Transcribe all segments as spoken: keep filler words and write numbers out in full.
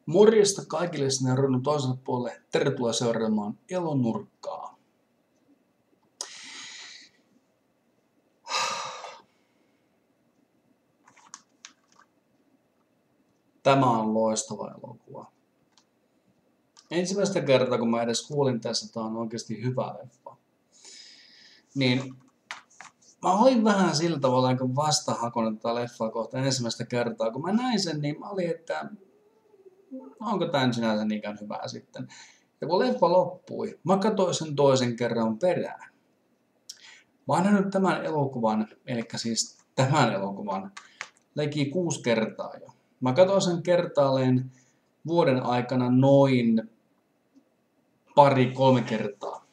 Morjesta kaikille sinne ruudun toiselle puolelle. Tervetuloa seuraamaan Elonurkkaa. Tämä on loistava elokuva. Ensimmäistä kertaa, kun mä edes kuulin tässä, että tämä on oikeasti hyvä leffa, niin mä olin vähän sillä tavalla aika vastahakoinen tätä leffaa kohta ensimmäistä kertaa. Kun mä näin sen, niin mä olin, että onko tämä sinänsä niinkään hyvää sitten. Ja kun leffa loppui, mä katsoin sen toisen kerran perään. Mä oon nähnyt tämän elokuvan, eli siis tämän elokuvan, leki kuusi kertaa jo. Mä katsoin sen kertaalleen vuoden aikana noin pari, kolme kertaa.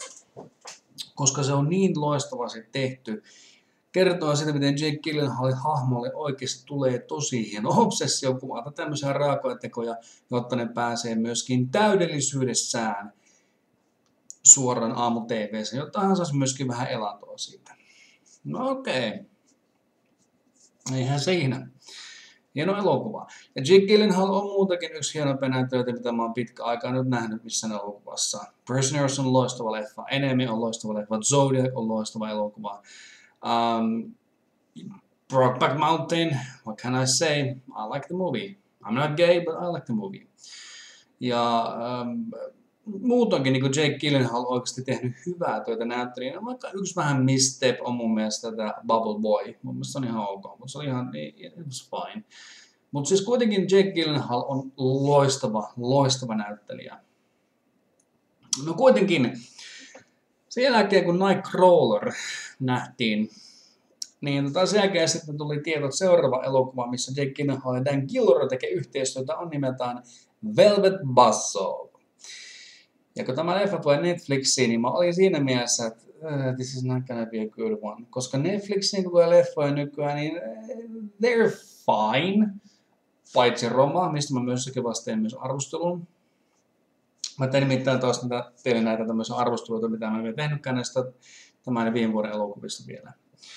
Koska se on niin loistavasti tehty. Kertoo siitä, miten Jake Gyllenhaalin hahmolle oikeasti tulee tosi hieno obsessio kuvata tämmöisiä raakoja tekoja, jotta ne pääsee myöskin täydellisyydessään suoraan aamu-T V:ssä, jotta hän saisi myöskin vähän elantoa siitä. No okei. Okay. Eihän siinä. Hieno elokuva. Ja Jake Gyllenhaal on muutakin yksi hieno näyttelijä, mitä mä oon pitkä aikaa nyt nähnyt missään elokuvassa. Prisoners on loistava leffa, Enemy on loistava leffa, Zodiac on loistava elokuva. Um, Brokeback Mountain, what can I say? I like the movie. I'm not gay, but I like the movie. Ja um, muutoinkin niin Jake Gyllenhaal on oikeasti tehnyt hyvää työtä näyttelijänä, vaikka yksi vähän misstep on mun mielestä tämä Bubble Boy. Mun mielestä se on ihan ok, mutta se oli ihan, it was fine. Mutta siis kuitenkin Jake Gyllenhaal on loistava, loistava näyttelijä. No kuitenkin, sen jälkeen kun Nightcrawler nähtiin, niin tota sen jälkeen sitten tuli tiedot seuraava elokuva, missä Jake Gyllenhaal ja Dan Gilroy tekee yhteistyötä, on nimeltään Velvet Buzzsaw. Ja kun tämä leffa tulee Netflixiin, niin mä olin siinä mielessä, että uh, this is not gonna be a good one. Koska Netflixiin kun tulee leffoja nykyään, niin they're fine. Paitsi Roma, mistä mä myös teen myös arvostelun. Mä tein nimittäin taas näitä, teille näitä tämmöisiä arvosteluita, mitä mä en vielä tehnytkään näistä tämän viime vuoden elokuvista vielä.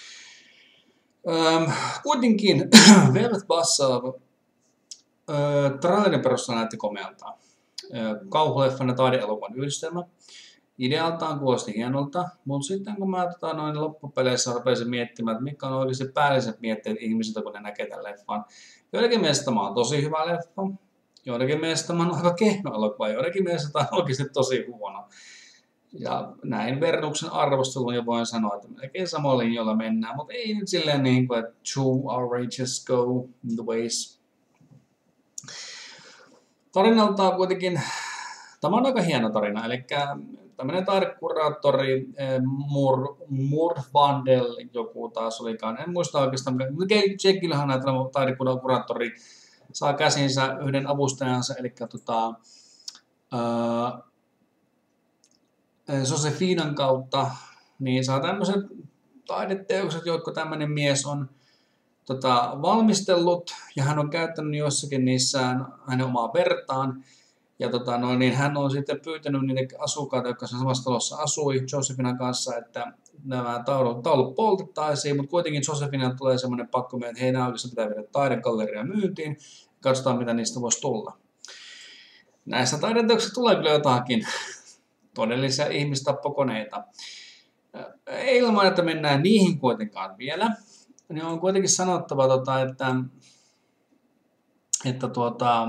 Öm, kuitenkin Velvet Buzzsaw trailerin perusteella näytti komealta. Kauhuleffan ja taideelokuvan yhdistelmä. Idealtaan kuulosti hienolta, mutta sitten kun mä tota, noin loppupeleissä rupesin miettimään, että mitkä on oikeasti päälliset mietteet ihmisiltä, kun ne näkee tämän leffan. Joidenkin mielestä tämä on tosi hyvä leffa, joidenkin mielestä tämä on aika kehno elokuva, joidenkin mielestä tämä on oikeasti tosi huono. Ja näin vertauksen arvostelun ja voin sanoa, että melkein samalla linjoilla mennään, mutta ei nyt silleen niin kuin, että two outrageous go in the ways. Tarinaltaan kuitenkin, tämä on aika hieno tarina, eli tämmöinen taidekuraattori, Mur, Murvandel, joku taas olikaan, en muista oikeastaan, mutta Jake Gyllenhaal taidekuraattori saa käsinsä yhden avustajansa, eli tota, ää, Josefinan kautta, niin saa tämmöiset taideteokset, jotka tämmöinen mies on tota, valmistellut, ja hän on käyttänyt jossakin niissä hänen omaa vertaan, ja tota, no, niin hän on sitten pyytänyt niitä asukkaita, jotka samassa talossa asui Josefinan kanssa, että nämä taulut, taulut poltettaisiin, mutta kuitenkin Josefina tulee semmoinen pakko, että hei, nämä oikeasti pitää viedä taidegalleria myyntiin, katsotaan mitä niistä voisi tulla. Näistä taideteoksista tulee kyllä jotakin todellisia ihmistappokoneita. Ilman, että mennään niihin kuitenkaan vielä, niin on kuitenkin sanottava, tota, että, että tuota,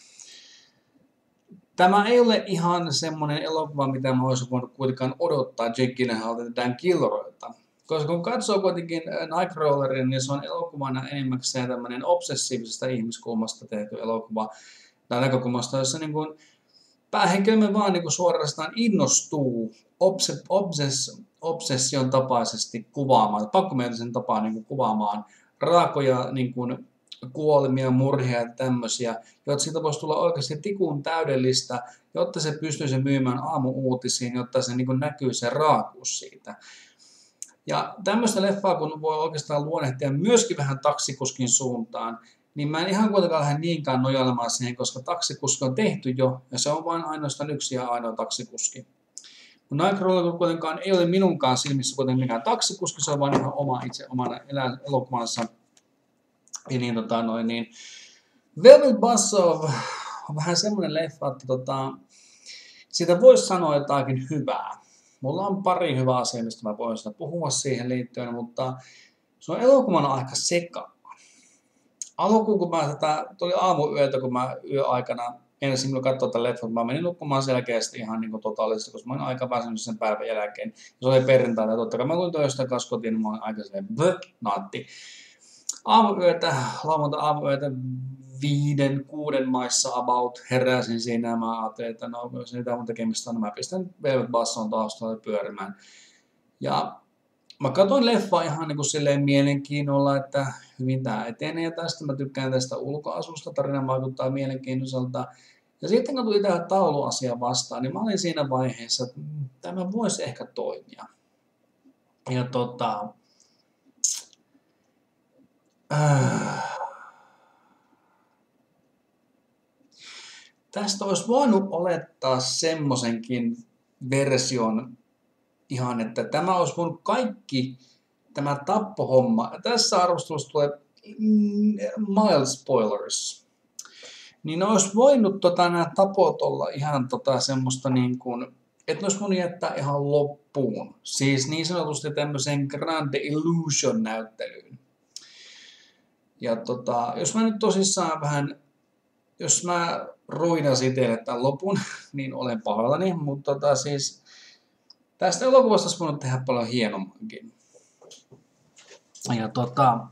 tämä ei ole ihan semmoinen elokuva, mitä mä olisin voinut kuitenkaan odottaa Jake Gyllenhaalilta ja Dan Gilroylta. Koska kun katsoo kuitenkin Nightcrawlerin, niin se on elokuvana enimmäkseen tämmöinen obsessiivisesta ihmiskulmasta tehty elokuva. Tai näkökulmasta, jossa niin kuin päähenkilömme vaan niin kuin suorastaan innostuu obses, obses, obsession tapaisesti kuvaamaan, pakkomielisen tapaan niin kuin kuvaamaan raakoja niin kuin kuolemia, murhia ja tämmöisiä, jotta siitä voisi tulla oikeasti tikun täydellistä, jotta se pystyisi myymään aamu-uutisiin, jotta se niin kuin näkyy se raakuus siitä. Ja tämmöistä leffaa, kun voi oikeastaan luonnehtia myöskin vähän taksikuskin suuntaan, niin mä en ihan kuitenkaan lähde niinkään nojailemaan siihen, koska taksikuski on tehty jo, ja se on vain ainoastaan yksi ja ainoa taksikuski. Nightcrawler kuitenkaan ei ole minunkaan silmissä kuitenkaan mikään taksikuski, se on vain ihan oma itse omana elokuvansa. Ja niin, tota, noin, niin. Velvet Buzzsaw on vähän semmoinen leffa, että tota, siitä voisi sanoa jotakin hyvää. Mulla on pari hyvää asiaa, mistä mä voin puhua siihen liittyen, mutta se on elokuvana aika sekava. Alkuun, kun mä tätä, tuli aamuyötä, kun mä yöaikana ensin kun katsoin tätä leffaa, mä menin nukkumaan selkeästi ihan niin kuin totaalisesti, koska mä olin aika väsynyt sen päivän jälkeen. Se oli perjantaina, totta kai mä tulin töistä kanssa kotiin, niin mä olin aika silleen bö, naatti. Aamuyötä, lauantai aamuyötä, viiden, kuuden maissa about, heräsin siinä ja mä ajattelin, että no, jos niitä mun tekemistä on, mä pistän Velvet Basson taustalle pyörimään. Ja mä katsoin leffaa ihan niin kuin silleen mielenkiinnolla, että hyvin tää etenee tästä. Mä tykkään tästä ulkoasusta, tarina vaikuttaa mielenkiintoiselta. Ja sitten kun tuli tää tauluasia vastaan, niin mä olin siinä vaiheessa, että tämä voisi ehkä toimia. Ja tota... Äh, tästä olisi voinut olettaa semmosenkin version ihan, että tämä olisi voinut kaikki, tämä tappohomma, tässä arvostelussa tulee mild spoilers, niin ne olisi voinut tota, nämä tapot olla ihan tota, semmoista niin kuin, että ne olisi voinut jättää ihan loppuun, siis niin sanotusti tämmöiseen Grand Illusion näyttelyyn. Ja tota, jos mä nyt tosissaan vähän, jos mä ruinasin teille tämän lopun, niin olen pahoillani, mutta tota, siis tästä elokuvasta olisi voinut tehdä paljon hienommankin. Ja tota,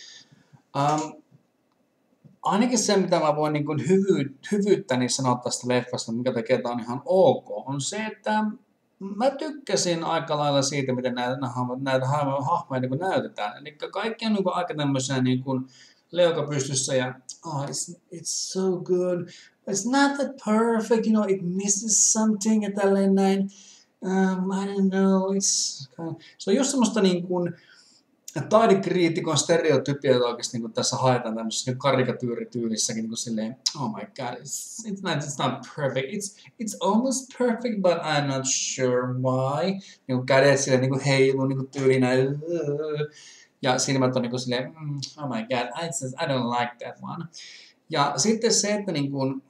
um, ainakin se, mitä mä voin niin kuin hyvy, hyvyyttäni sanoa tästä leffasta, mikä tekee tämä on ihan ok, on se, että mä tykkäsin aika lailla siitä, miten näitä, näitä hahmoja niin näytetään. Eli kaikki on niin kuin aika tämmöisiä niin kuin leuka pystyssä ja oh, it's, it's so good. It's not that perfect, you know, it misses something ja tälleen näin. Um, I don't know, it's kind of... Se on just semmoista niin kuin taidekriitikon stereotypia, jota oikeasti niin kuin tässä haetaan tämmöisessä karikatyyrityylissäkin niin kuin silleen, oh my god, it's, it's, not, it's not perfect, it's, it's almost perfect, but I'm not sure why. Niin kuin kädet silleen niin kuin heiluu niin kuin tyylinä, ja silmät on niin kuin silleen, oh my god, I, just, I don't like that one. Ja sitten se, että niin kuin,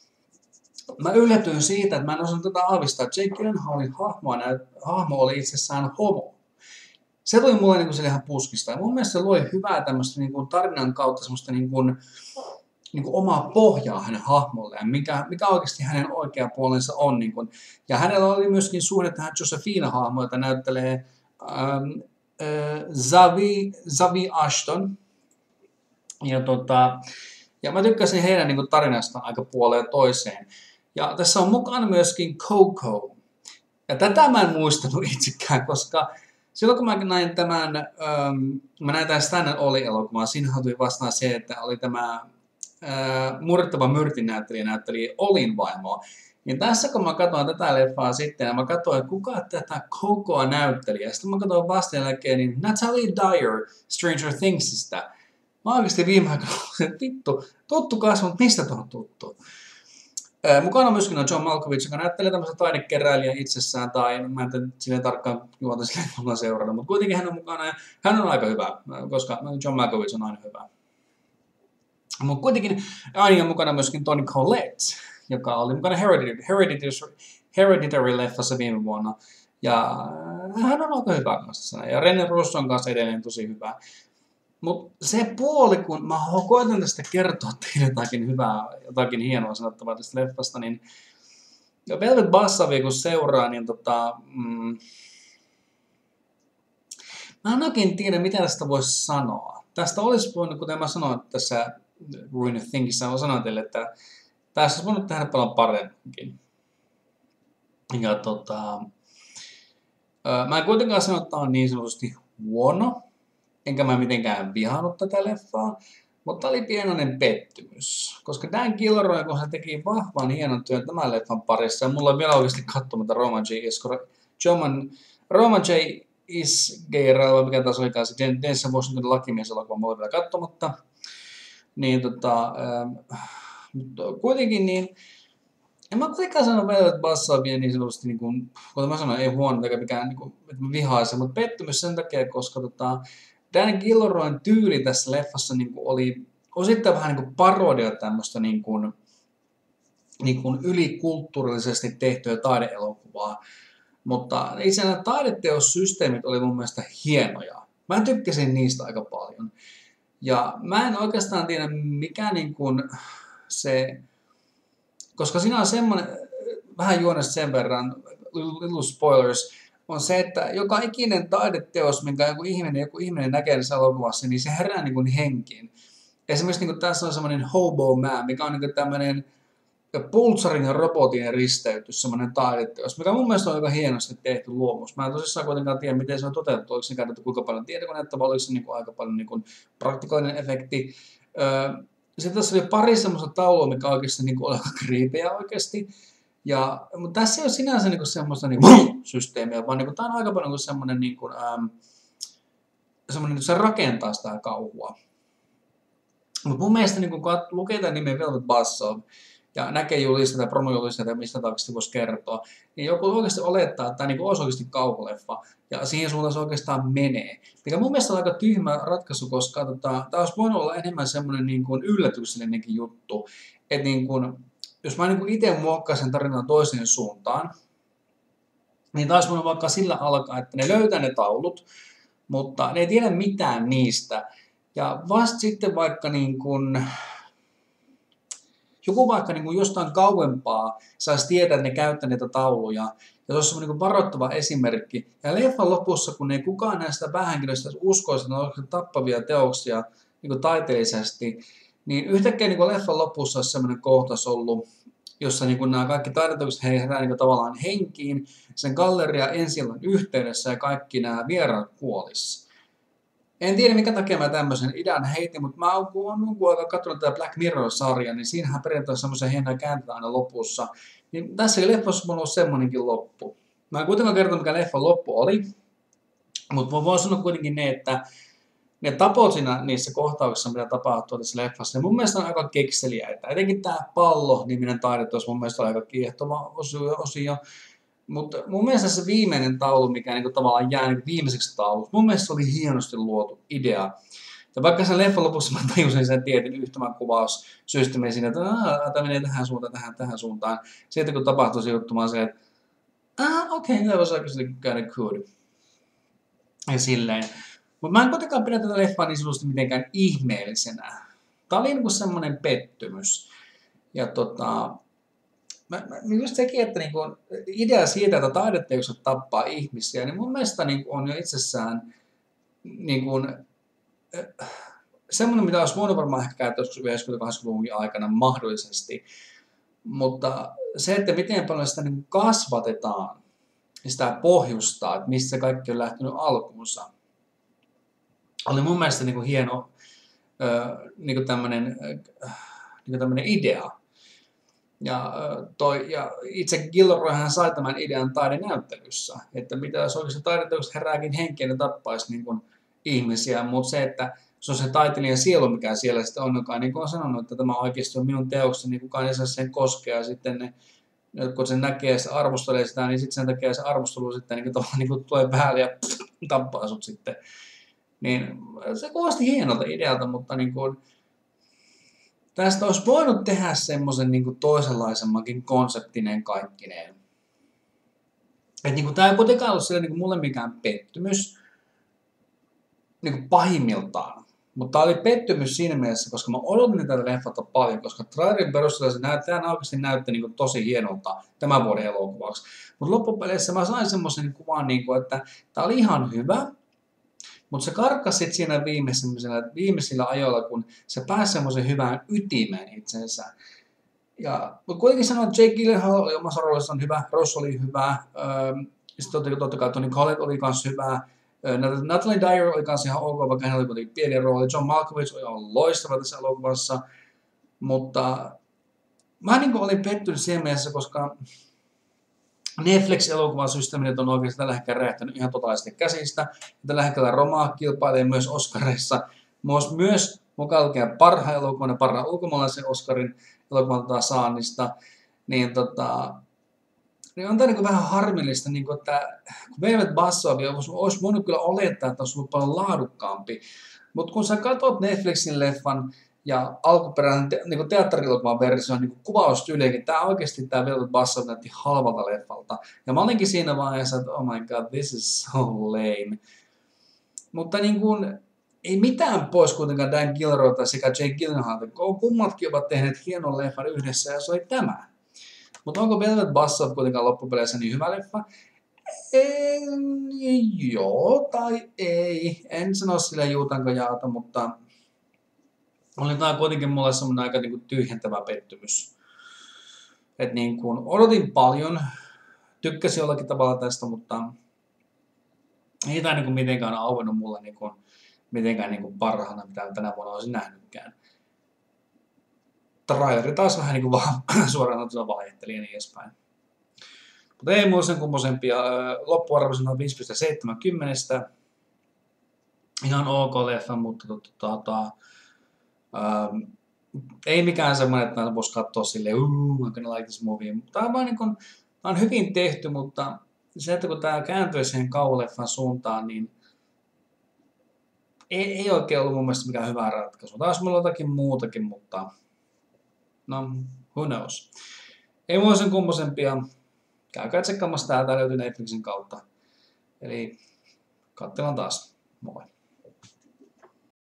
mä yllätyin siitä, että mä en osannut tätä aavistaa, että Jake Gyllenhaalin hahmo, hahmo oli itsessään homo. Se tuli mulle niin kuin ihan puskista. Ja mun mielestä se loi hyvää tämmöistä niin kuin tarinan kautta semmoista niin kuin, niin kuin omaa pohjaa hänen hahmolleen, mikä, mikä oikeasti hänen oikea puolensa on. Niin kuin. Ja hänellä oli myöskin suhde tähän Josephine-hahmoon, jota näyttelee ähm, äh, Zavi, Zavi Ashton. Ja, tota, ja mä tykkäsin heidän niin kuin tarinastaan aika puoleen toiseen. Ja tässä on mukana myöskin Coco. Ja tätä mä en muistanut itsekään, koska silloin kun mä näin tämän, ähm, mä näin tämän Stan Oli-elokuvan, siinä tuli vastaan se, että oli tämä äh, murrettava myrtin näyttelijä näytteli Olin vaimoa. Niin tässä kun mä katsoin tätä leffaa sitten, ja mä katsoin, että kuka tätä Cocoa näytteli, ja sitten mä katsoin vastaan jälkeen, niin Natalie Dyer Stranger Thingsista. Mä oikeasti viime aikoina että vittu, tuttu kasvu, mutta mistä tuohon tuttu? Äh, mukana on myöskin on John Malkovich, joka näyttelee tämmöisen taidekeräilijän itsessään, tai mä en tiedä silleen tarkkaan juonta silleen mulla seurannut, mutta kuitenkin hän on mukana, ja hän on aika hyvä, koska John Malkovich on aina hyvä. Mutta kuitenkin aina on mukana myöskin Toni Collette, joka oli mukana Hereditary, Hereditary-leffassa viime vuonna, ja hän on aika hyvä kanssa, ja Rene Russo on kanssa edelleen tosi hyvä. Mutta se puoli, kun mä koitan tästä kertoa teille jotakin hyvää, jotakin hienoa sanottavaa tästä leffasta, niin Velvet Buzzsavia kun seuraa, niin tota, mm, mä en oikein tiedä, mitä tästä voisi sanoa. Tästä olisi voinut, kuten mä sanoin tässä Ruin Thinkissä, mä sanoin teille, että tästä olisi voinut tehdä paljon paremminkin. Ja tota, mä en kuitenkaan sano, että tämä on niin sanotusti huono. Enkä mä mitenkään vihannut tätä leffaa, mutta oli pienoinen pettymys. Koska Dan Gilroy, kun hän teki vahvan hienon työn tämän leffan parissa, ja mulla on vielä oikeasti katsomatta Roman J. Roman, Roman J. Isgeralla, mikä taas olikaan se Denzel Washingtonin lakimieselokuva, mulla on vielä katsomatta. Niin tota, äh, mutta kuitenkin niin, en mä kuitenkaan sano Velvet Buzzsavia niin sanotusti, niin kuin, kuten mä sanoin, ei huono, eikä mikään niin kuin, että mä vihaisin, mutta pettymys sen takia, koska tota, Dan Gilroyn tyyli tässä leffassa niin kuin oli osittain vähän niin kuin parodia tämmöistä niin kuin, niin kuin ylikulttuurillisesti tehtyä taideelokuvaa. Mutta itse nämä taideteossysteemit oli mun mielestä hienoja. Mä tykkäsin niistä aika paljon. Ja mä en oikeastaan tiedä mikä niin kuin se, koska siinä on semmoinen, vähän juonesta sen verran, little spoilers, on se, että joka ikinen taideteos, minkä joku ihminen, joku ihminen näkee tässä elokuvassa, niin se herää niin kuin henkiin. Esimerkiksi niin kuin tässä on semmoinen Hobo Man, mikä on niin kuin tämmöinen Pulitzerin ja robotin risteytys, semmoinen taideteos, mikä mun mielestä on aika hienosti tehty luomus. Mä en tosissaan kuitenkaan tiedä, miten se on toteutettu, oliko se käytetty kuinka paljon tietokonetta, vai oliko se niin kuin aika paljon niin kuin praktikoinen efekti. Sitten tässä oli pari semmoista taulua, mikä oikeasti niin kuin oli aika kriipejä oikeasti. Ja, mutta tässä ei ole sinänsä niin kuin semmoista niin kuin systeemiä, vaan niin kuin, tämä on aika paljon niin semmoinen, niin kuin, ähm, semmoinen, että se rakentaa sitä kauhua. Mutta mun mielestä niin kun lukee tämän nimen Velvet Buzzsaw ja näkee julisteita, promojulisteita, mistä taakse voisi kertoa, niin joku oikeasti olettaa, että tämä niin olisi oikeasti kauhuleffa ja siihen suuntaan se oikeastaan menee. Mikä mun mielestä on aika tyhmä ratkaisu, koska tota, tämä olisi voinut olla enemmän semmoinen niin kuin yllätyksellinenkin juttu, että niin kuin, jos mä niin itse muokkaisin tarinan toiseen suuntaan, niin taas voinut vaikka sillä alkaa, että ne löytää ne taulut, mutta ne ei tiedä mitään niistä. Ja vasta sitten vaikka niin kuin, joku vaikka niin kuin jostain kauempaa saisi tietää, että ne käyttää niitä tauluja. Ja se olisi niin kuin varoittava esimerkki. Ja leffan lopussa, kun ei kukaan näistä päähenkilöistä uskoisi, että ne ovat tappavia teoksia niin kuin taiteellisesti, niin yhtäkkiä niin kuin leffan lopussa olisi sellainen kohtaus ollut, jossa niin kuin nämä kaikki taideteokset herää niin kuin tavallaan henkiin, sen galleria ensi-illan yhteydessä ja kaikki nämä vieraat kuolisi. En tiedä, mikä takia mä tämmöisen idean heitin, mutta mä oon jonkun aikaa katsonut tätä Black Mirror-sarjaa, niin siinähän periaatteessa semmoisen hienoja kääntetään aina lopussa. Niin tässä leffassa mulla on semmoinenkin loppu. Mä en kuitenkaan kertonut, mikä leffan loppu oli, mutta mä voin sanoa kuitenkin ne, että ne tapot siinä niissä kohtauksissa, mitä tapahtuu tässä leffassa, niin mun mielestä on aika kekseliäitä. Etenkin tää Pallo-niminen taideteos mun mielestä on aika kiehtova osio. Mutta mun mielestä se viimeinen taulu, mikä niinku tavallaan jää niinku viimeiseksi tauluksi, mun mielestä se oli hienosti luotu idea. Ja vaikka sen leffan lopussa mä tajusin sen tietyn yhtymäkuvaussysteemin siinä, että tämä menee tähän suuntaan, tähän, tähän suuntaan. Sitten kun tapahtui se juttu, mä se, että ah, okei, okay, that was actually kind of good. Ja silleen. Mutta mä en kuitenkaan pidä tätä leffaa niin sanotusti mitenkään ihmeellisenä. Tää oli niinku semmonen pettymys. Ja tota... Mä, mä, just sekin, että niinku, idea siitä, että taideteokset tappaa ihmisiä, niin mun mielestä niinku, on jo itsessään niinku, äh, semmoinen, mitä olisi voinut varmaan ehkä käyttää joskus yhdeksänkymmentä-kahdeksankymmentäluvun aikana mahdollisesti. Mutta se, että miten paljon sitä niinku kasvatetaan, niin sitä pohjustaa, että mistä se kaikki on lähtenyt alkuunsa, oli mun mielestä niinku hieno äh, niinku tämmöinen äh, niinku tämmöinen idea. Ja, toi, ja itse Gilroyhan sai tämän idean taidenäyttelyssä, että mitä jos oikeasti taideteokset herääkin henkiä, ne tappaisi niin kuin ihmisiä, mutta se, että se on se taiteilijan sielu, mikä siellä sitten on, joka niin kuin on sanonut, että tämä oikeasti on minun teokseni, niin kukaan ei saa sen koskea, ja sitten ne, kun se näkee ja se arvostelee sitä, niin sitten sen takia se arvostelu sitten niin kuin, niin kuin tulee päälle ja pff, tappaa sut sitten. Niin se kuulosti hienolta idealta, mutta niin kuin, tästä olisi voinut tehdä semmoisen niin toisenlaisemmankin konseptinen kaikkineen. Että niin tämä ei kuitenkaan ollut siellä niin mulle mikään pettymys niin pahimmiltaan. Mutta tämä oli pettymys siinä mielessä, koska mä odotin tätä leffata paljon, koska trailerin perusteella se näyttää, tämä oikeasti näytti niin tosi hienolta tämän vuoden elokuvaksi. Mutta loppupeleissä mä sain semmoisen kuvan, niin kuin, että tämä oli ihan hyvä. Mutta se karkkasi sitten siinä viimeisillä, viimeisillä ajoilla, kun se pääsi semmoisen hyvään ytimeen itsensä. Ja, mutta kuitenkin sanoin, että Jake Gyllenhaal oli omassa roolissaan hyvä, Ross oli hyvä, sitten totta kai Toni Collette oli myös hyvä, Natalie Dyer oli myös ihan ok, vaikka hän oli kuitenkin pieni rooli, John Malkovich oli ihan loistava tässä elokuvassa, mutta mä niin olin pettynyt siinä mielessä, koska Netflix-elokuvasysteemit on oikeasti tällä hetkellä räjähtänyt ihan totaalisesti käsistä. Tällä hetkellä Roma kilpailee myös Oscarissa. Myös, myös mukaan lukee parhaan elokuvan ja parhaan ulkomaalaisen Oscarin elokuvan saannista. Niin, tota, niin on tämä niin vähän harmillista, niin kuin, että kun Velvet Buzzsaw olisi voinut kyllä olettaa, että olisi ollut paljon laadukkaampi. Mutta kun sä katsot Netflixin leffan, Ja alkuperäinen te, niin teatterilokuvan versio, niin kuvaustyyliäkin, tämä oikeasti tämä Velvet Buzzsaw näytti halvalta leffalta. Ja mä olinkin siinä vaiheessa, että oh my god, this is so lame. Mutta niin kuin, ei mitään pois kuitenkaan Dan Gilroylta sekä Jake Gyllenhaalta. Kummatkin ovat tehneet hienon leffan yhdessä ja se oli tämä. Mutta onko Velvet Buzzsaw kuitenkaan loppupeleissä niin hyvä leffa? Ei, joo tai ei. En sano sille juutanko jaata, mutta oli tämä kuitenkin mulle semmoinen aika niinku tyhjentävä pettymys. Et niin kuin, odotin paljon, tykkäsin jollakin tavalla tästä, mutta ei tämä niinku mitenkään auennut mulle niinku, mitenkään niinku parhaana, mitä tänä vuonna olisin nähnytkään. Traileri taas vähän niinku vaan suoraan sanottuna vaihteli ja niin edespäin. Mutta ei mulla sen kummosempia. Loppuarvoisena on viisi pilkku seitsemänkymmentä. Ihan ok leffa, mutta tota, ähm, ei mikään semmoinen, että näitä voisi katsoa silleen, uuuu, I'm gonna like this movie. Tämä on vaan niin kuin, on hyvin tehty, mutta se, että kun tämä kääntyi siihen kauhuleffan suuntaan, niin ei, ei oikein ollut mun mielestä mikään hyvä ratkaisu. Taas mulla on jotakin muutakin, mutta no, who knows. Ei mulla sen kummosempia. Käykää tsekkaamassa tää, tää löytyy Netflixin kautta. Eli katsellaan taas. Moi.